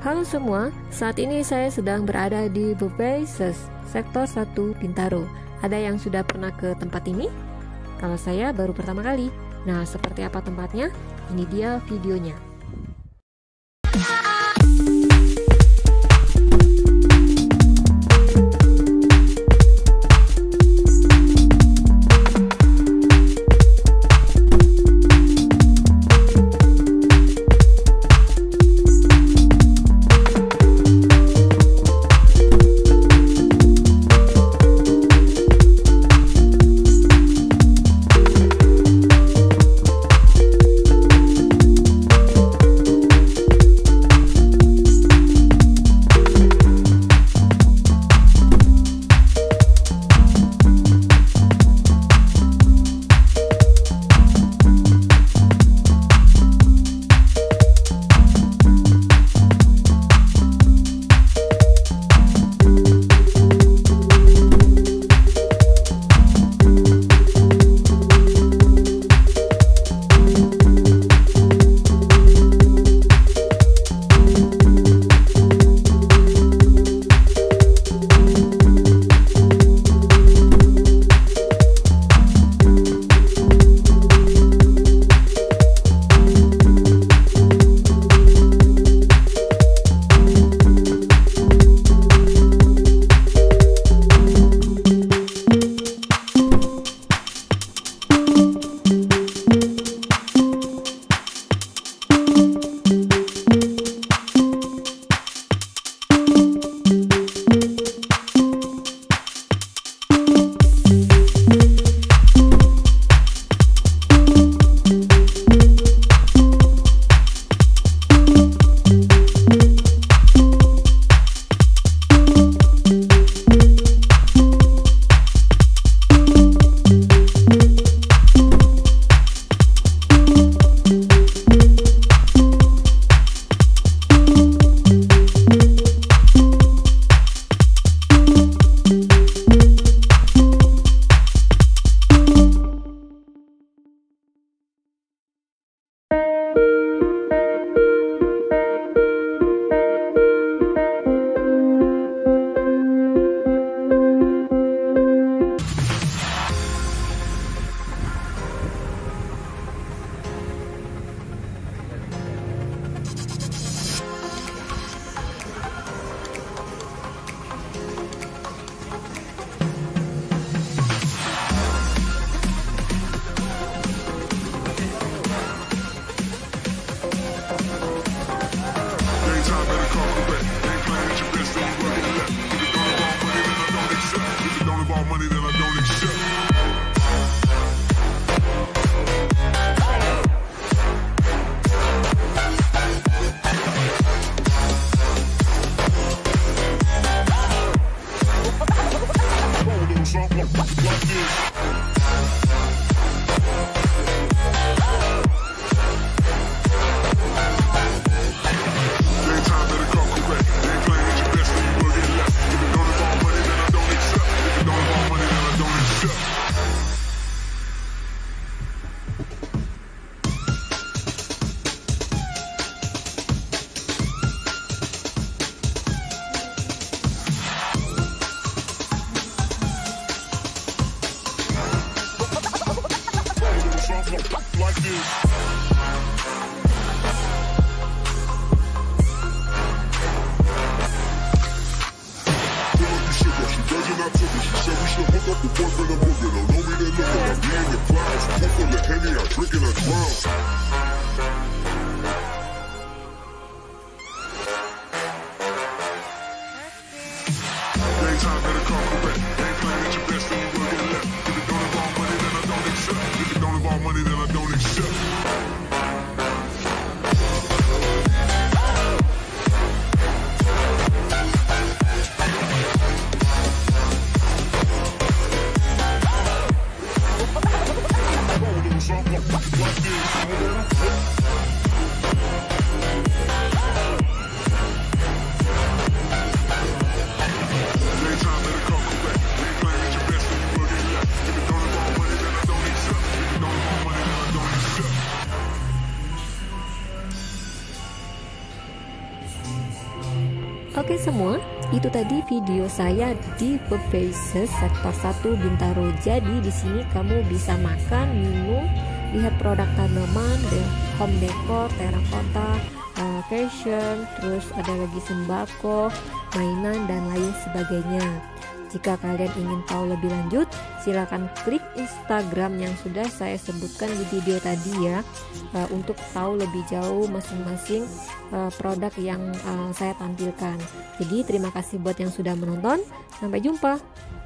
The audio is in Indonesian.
Halo semua, saat ini saya sedang berada di Bebaises, Sektor 1 Bintaro. Ada yang sudah pernah ke tempat ini? Kalau saya baru pertama kali. Nah, seperti apa tempatnya? Ini dia videonya. Oke semua, itu tadi video saya di Bebeses sektor 1 Bintaro. Jadi di sini kamu bisa makan, minum, lihat produk tanaman, home decor, terakota, fashion, terus ada lagi sembako, mainan dan lain sebagainya. Jika kalian ingin tahu lebih lanjut, silakan klik Instagram yang sudah saya sebutkan di video tadi ya, untuk tahu lebih jauh masing-masing produk yang saya tampilkan. Jadi terima kasih buat yang sudah menonton, sampai jumpa.